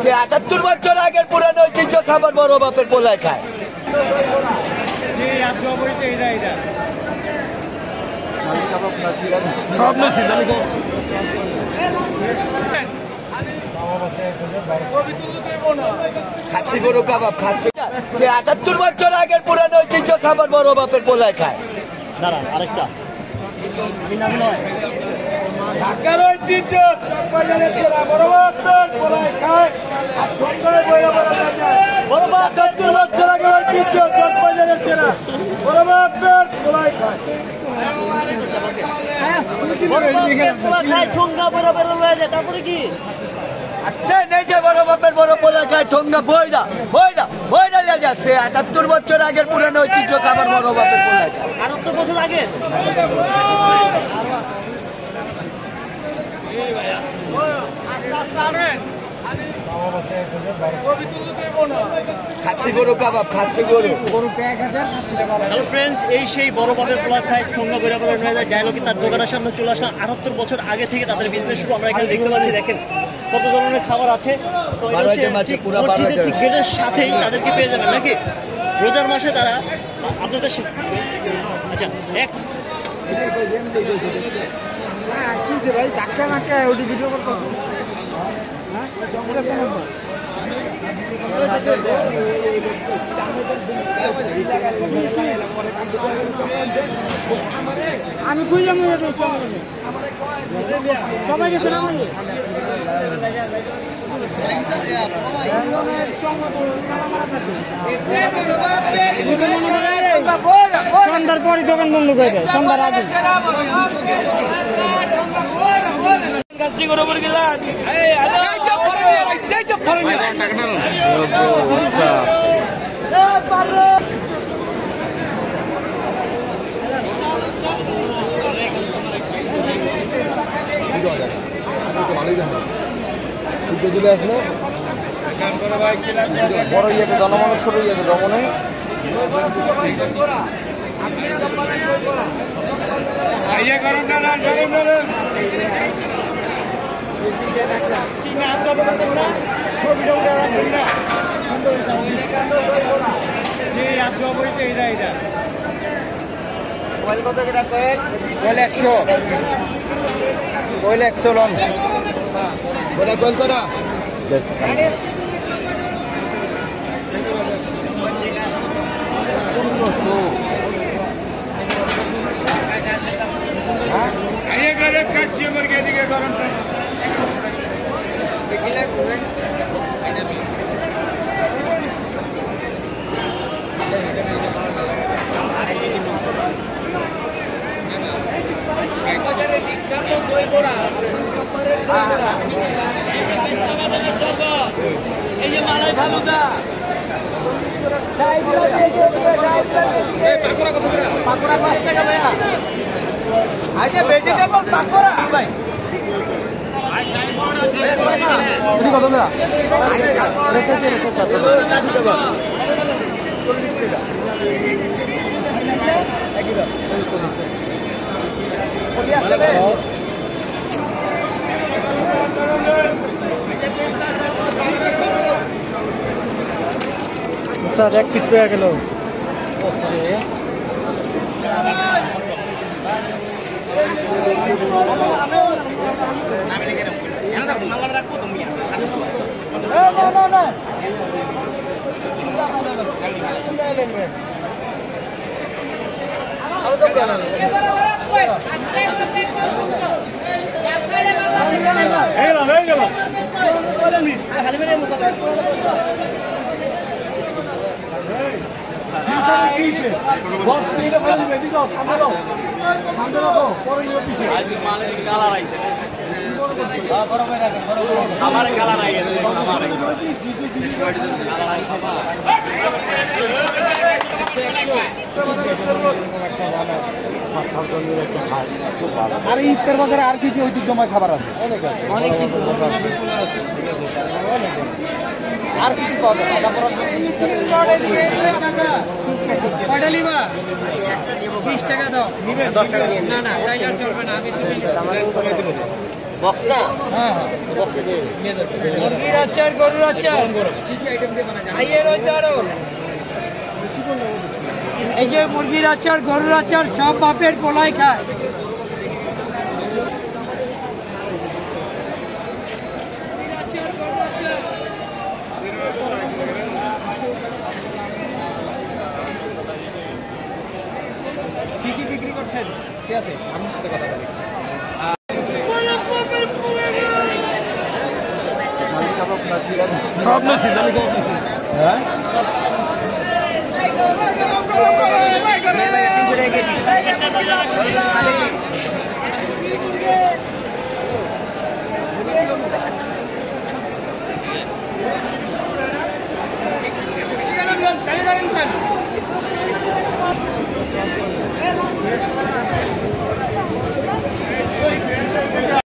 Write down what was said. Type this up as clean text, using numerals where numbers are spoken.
সে ৭৮ বছর আগের পুরানো ঐতিহ্য খাবার বড় বাপের পোলায় খায়। খাসি গরু কাবাব, খাসি সে ৭৮ বছর আগের পুরানো ঐতিহ্য খাবার বড় বাপের পোলায় খায়। দাঁড়ান আরেকটা ঢাকার ঐতিহ্য বড় বাপের পোলায় খায়। ৭৮ বছর আগের ঐতিহ্য চটবাজারের চেনা বড় বাপের পোলায় খায়। তারপরে কি বড় বাপের বড় পোলা খায় ঠোঙ্গা বইরা বইরা বইরা যাচ্ছে। ৭৮ বছর আগের পুরানো ঐতিহ্য খাবার বড় বাপের পোলায় খায়। ৭৮ বছর আগে খাসি গরু কাবাব, খাসি গরু। হ্যালো ফ্রেন্ডস, এই সেই বড় বাপের পোলা খায় ঠোঙ্গা বইরা বইরা নিয়ে যায় ডায়লগে তার দোকানের সামনে চলে আসা। ৭৮ বছর আগে থেকে তাদের বিজনেস শুরু। আমরা এখানে দেখতে পাচ্ছি, দেখেন কত ধরনের খাবার আছে। তো মসজিদের ঠিক গেটের সাথেই তাদেরকে পেয়ে যাবেন নাকি রোজার মাসে তারা আপনাদের আচ্ছা এক ভাই ধাক্কা মাক্কা ওটি ভিডিও করতে আমি কই যাবো সবাই গেছে না সন্ধ্যার পরে দোকান বন্ধ করে দেয়, সন্ধ্যার আগে বড় ইয়েতে জনমনে ছোট ইয়েতে দমনে কত টাকা কয়েক 100 লন বলে কল করা এই যে মালাই ফালুদা পাকোড়া কত করে? পাকোড়া 10 টাকা ভাইয়া। আচ্ছা ভেজিটেবল পাকোড়া ভাই কত টাকা? 40 টাকা একই দাম। কবি আছে রে উস্তাদ এক পিছ হয়ে গেল। আর ইফতার বাজারে আর কি কি ঐতিহ্যময় খাবার আছে? অনেক কিছু আর কি কি পাওয়া যায়? কয়টা নিবা? 20 টাকা দাও। 10 টাকা না না তাই আর চলবে না। আমি মুরগির আচার, গরুর আচার, আইয়ের রয়েছে আরো। এই যে মুরগির আচার, গরুর আচার সব বাপের পোলাই খায়। কি কি বিক্রি করছেন? ঠিক আছে, আমার সাথে কথা বলি। সব নিয়েছি, হ্যাঁ 300 টাকা কেজি।